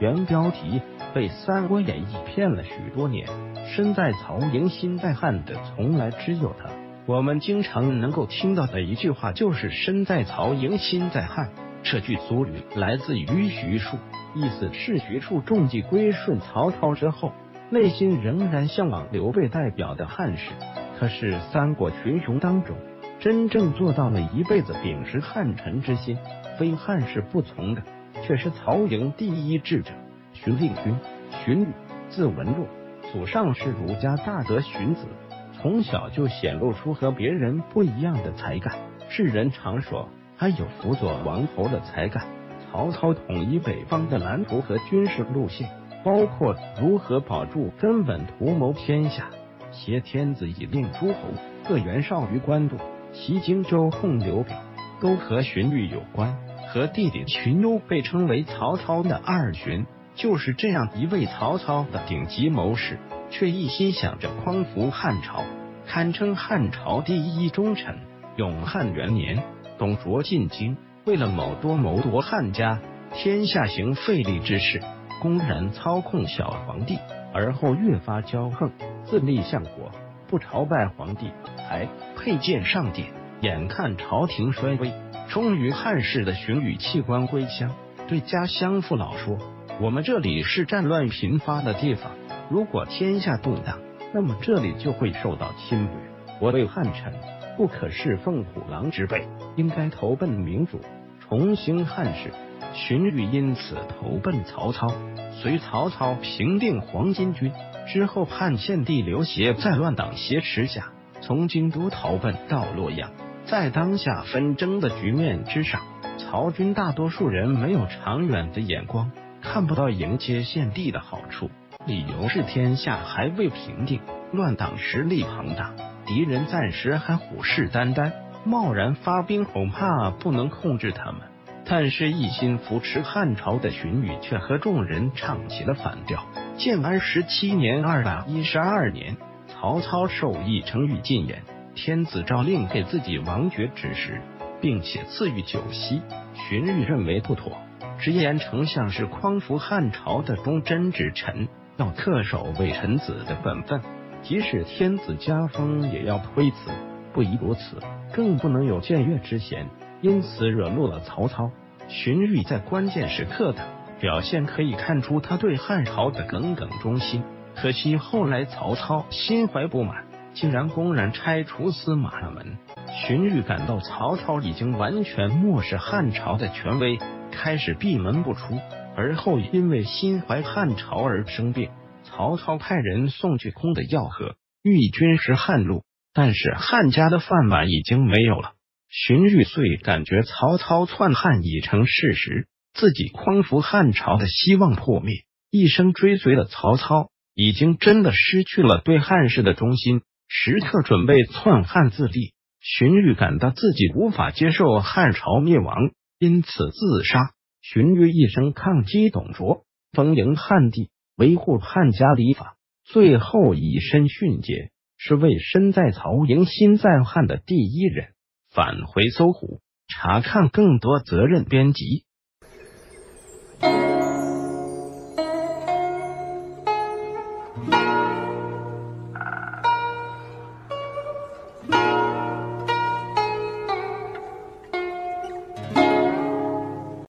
原标题被《三国演义》骗了许多年，身在曹营心在汉的从来只有他。我们经常能够听到的一句话就是身在曹营心在汉。这句俗语来自于徐庶，意思是徐庶中计归顺曹操之后，内心仍然向往刘备代表的汉室。他是三国群雄当中真正做到了一辈子秉持汉臣之心，非汉室不从的，却是曹营第一智者荀令君。荀彧，字文若，祖上是儒家大德荀子，从小就显露出和别人不一样的才干。世人常说他有辅佐王侯的才干。曹操统一北方的蓝图和军事路线，包括如何保住根本、图谋天下，挟天子以令诸侯，各袁绍于官渡，袭荆州控刘表，都和荀彧有关。和弟弟荀攸被称为曹操的二荀，就是这样一位曹操的顶级谋士，却一心想着匡扶汉朝，堪称汉朝第一忠臣。永汉元年，董卓进京，为了谋夺汉家，天下行废立之事，公然操控小皇帝，而后越发骄横，自立相国，不朝拜皇帝，还佩剑上殿。眼看朝廷衰微，终于汉室的荀彧弃官归乡，对家乡父老说：“我们这里是战乱频发的地方，如果天下动荡，那么这里就会受到侵略。我为汉臣，不可侍奉虎狼之辈，应该投奔民主，重兴汉室。”荀彧因此投奔曹操，随曹操平定黄巾军之后，汉献帝刘协在乱党挟持下，从京都逃奔到洛阳。在当下纷争的局面之上，曹军大多数人没有长远的眼光，看不到迎接献帝的好处，理由是天下还未平定，乱党实力庞大，敌人暂时还虎视眈眈，贸然发兵恐怕不能控制他们。但是一心扶持汉朝的荀彧却和众人唱起了反调。建安17年212年，曹操授义成禹进言，天子诏令给自己王爵之时，并且赐予九锡。荀彧认为不妥，直言丞相是匡扶汉朝的忠贞之臣，要恪守为臣子的本分，即使天子加封也要推辞。不宜如此，更不能有僭越之嫌，因此惹怒了曹操。荀彧在关键时刻的表现可以看出他对汉朝的耿耿忠心。可惜后来曹操心怀不满，竟然公然拆除司马门。荀彧感到曹操已经完全漠视汉朝的权威，开始闭门不出。而后因为心怀汉朝而生病，曹操派人送去空的药盒，寓意军师汉禄。但是汉家的饭碗已经没有了。荀彧遂感觉曹操篡汉已成事实，自己匡扶汉朝的希望破灭，一生追随了曹操，已经真的失去了对汉室的忠心，时刻准备篡汉自立。荀彧感到自己无法接受汉朝灭亡，因此自杀。荀彧一生抗击董卓，丰迎汉帝，维护汉家礼法，最后以身殉节，是为身在曹营心在汉的第一人。返回搜狐，查看更多责任编辑。